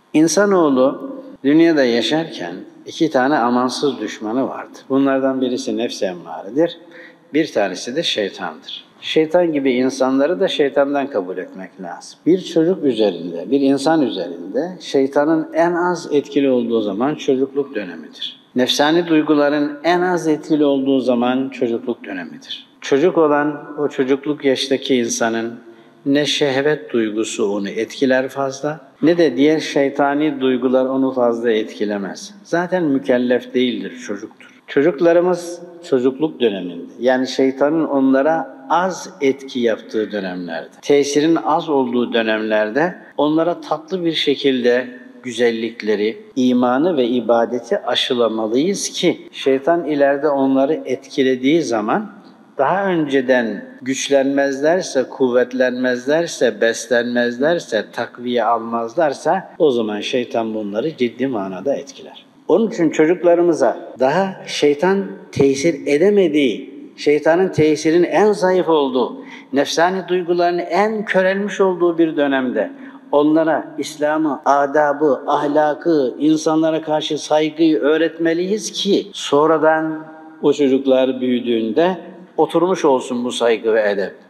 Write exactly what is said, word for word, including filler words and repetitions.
İnsanoğlu dünyada yaşarken iki tane amansız düşmanı vardır. Bunlardan birisi nefs-i emmaredir, bir tanesi de şeytandır. Şeytan gibi insanları da şeytandan kabul etmek lazım. Bir çocuk üzerinde, bir insan üzerinde şeytanın en az etkili olduğu zaman çocukluk dönemidir. Nefsani duyguların en az etkili olduğu zaman çocukluk dönemidir. Çocuk olan o çocukluk yaştaki insanın ne şehvet duygusu onu etkiler fazla, ne de diğer şeytani duygular onu fazla etkilemez. Zaten mükellef değildir, çocuktur. Çocuklarımız çocukluk döneminde, yani şeytanın onlara az etki yaptığı dönemlerde, tesirin az olduğu dönemlerde onlara tatlı bir şekilde güzellikleri, imanı ve ibadeti aşılamalıyız ki şeytan ileride onları etkilediği zaman daha önceden güçlenmezlerse, kuvvetlenmezlerse, beslenmezlerse, takviye almazlarsa o zaman şeytan bunları ciddi manada etkiler. Onun için çocuklarımıza daha şeytan tesir edemediği, şeytanın tesirinin en zayıf olduğu, nefsani duyguların en körelmiş olduğu bir dönemde onlara İslam'ı, adabı, ahlakı, insanlara karşı saygıyı öğretmeliyiz ki sonradan o çocuklar büyüdüğünde oturmuş olsun bu saygı ve edep.